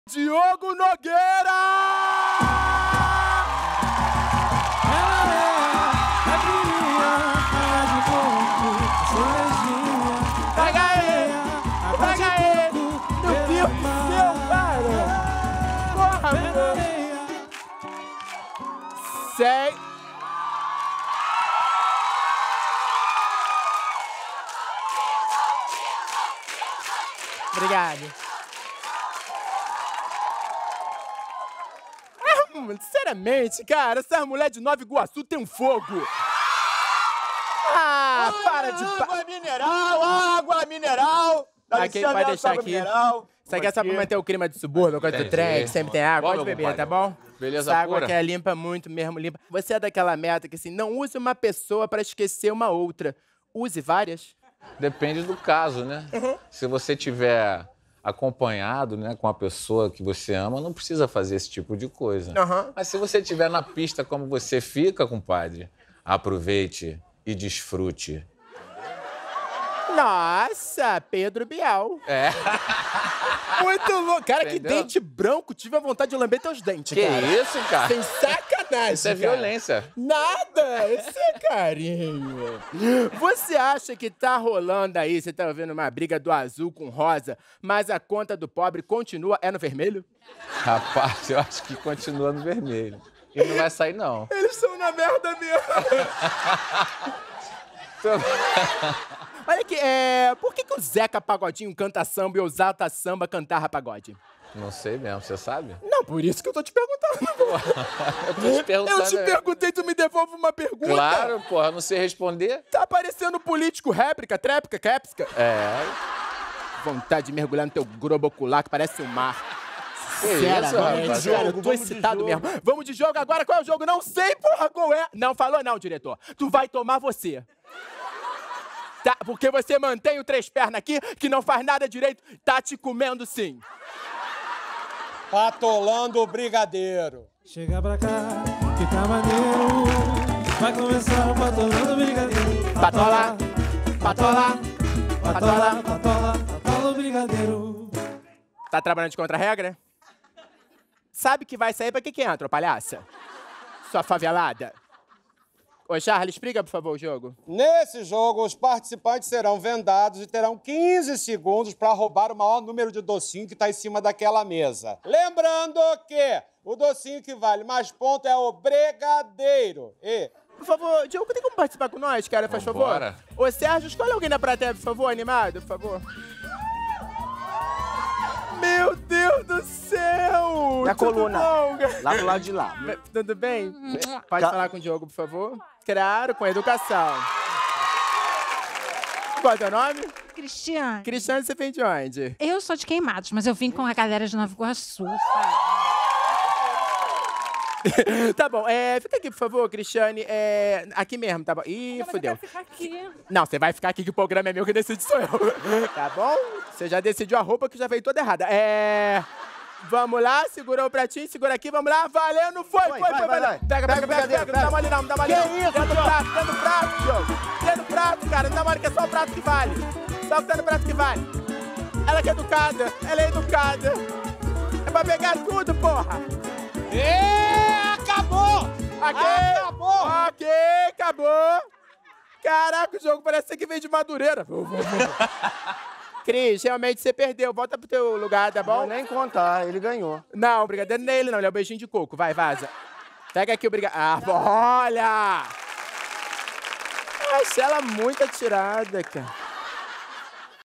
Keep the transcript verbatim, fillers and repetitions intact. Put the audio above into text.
Diogo Nogueira! Ela é a filhinha, ela de coco, cerejinha. Pega ele! Pega ele! Meu Deus do céu, cara! Porra, meu! Sei... Obrigado. Sinceramente, cara, essa mulher de Nova Iguaçu tem um fogo. Ah, para de... Água mineral, água mineral. Dá Aqui, licença, pode deixar água aqui. mineral. Isso aqui é só pra manter o clima de subúrbio, coisa do trem, que sempre tem água. Pode Bom, meu beber, tá compadre. bom? Beleza Essa água pura. que é limpa, muito mesmo limpa. Você é daquela meta que, assim, não use uma pessoa pra esquecer uma outra. Use várias. Depende do caso, né? Se você tiver acompanhado, né, com a pessoa que você ama, não precisa fazer esse tipo de coisa. Aham. Mas se você estiver na pista como você fica, compadre, aproveite e desfrute. Nossa, Pedro Bial. É. Muito louco. Cara, que Entendeu? dente branco. Tive a vontade de lamber teus dentes, Que cara. isso, cara? Sem sacanagem, Isso é cara. violência. Nada, isso é carinho. Você acha que tá rolando aí, você tá vendo uma briga do azul com rosa, mas a conta do pobre continua, é no vermelho? Rapaz, eu acho que continua no vermelho. E não vai sair, não. Eles estão na merda mesmo. Olha aqui, é, por que, que o Zeca Pagodinho canta samba e o Zata Samba cantava pagode? Não sei mesmo, você sabe? Não, por isso que eu tô te perguntando. Eu tô te perguntando. Eu te perguntei, tu me devolve uma pergunta. Claro, porra, não sei responder. Tá parecendo político, réplica, tréplica, capsca. É. Vontade de mergulhar no teu globo ocular, que parece um mar. Que isso, Sinceramente, rapaz? cara, eu Jogo, tô vamos de excitado jogo. mesmo. Vamos de jogo agora, qual é o jogo? Não sei, porra, qual é. Não falou não, diretor. Tu vai tomar você. Tá, porque você mantém o três pernas aqui, que não faz nada direito, tá te comendo sim. Patolando o brigadeiro. Chega pra cá, que tá maneiro. Vai começar o patolando brigadeiro. Patola, patola, patola, patola, patola o brigadeiro. Tá trabalhando de contra-regra? Sabe que vai sair pra que que entra, ô palhaça? Sua favelada. Ô, Charles, explica, por favor, o jogo. Nesse jogo, os participantes serão vendados e terão quinze segundos para roubar o maior número de docinho que está em cima daquela mesa. Lembrando que o docinho que vale mais ponto é o brigadeiro. E... Por favor, Diogo, tem como participar com nós, cara, faz Vambora. favor? Ô, Sérgio, escolhe alguém da plateia, por favor, animado, por favor. Meu Deus do céu! Minha Tudo coluna. bom? Lá do lado de lá. Tudo bem? Pode falar com o Diogo, por favor? Claro, com educação. Qual é o teu nome? Cristiane, Cristiane, você vem de onde? eu sou de Queimados, mas eu vim com a galera de Nova Iguaçu, sabe? Tá bom, é, fica aqui, por favor, Cristiane. É, aqui mesmo, tá bom? Ih, fudeu. Ficar aqui. Não, você vai ficar aqui que o programa é meu, que decide sou eu. Tá bom? Você já decidiu a roupa que já veio toda errada. É... Vamos lá, segurou o pratinho, segura aqui, vamos lá. Valendo, foi, foi, foi, vai, vai, valeu. vai. Pega, pega, pega, pega, não dá mole não, não dá mole não. Que isso, Dentro do Diogo? prato, dentro do prato, Diogo. Dentro do prato, cara, não dá mole que é só o prato que vale. Só o que tá no prato que vale. Ela que é educada, ela é educada. É pra pegar tudo, porra. E acabou! Aqui! Acabou! Ok, acabou! Caraca, o jogo parece que vem de Madureira. Cris, realmente você perdeu. Volta pro teu lugar, tá bom? Vou nem contar, ele ganhou. Não, o brigadeiro não é ele, não. Ele é o beijinho de coco. Vai, vaza. Pega aqui o brigadeiro. Ah, olha! Achei ela muito atirada, cara.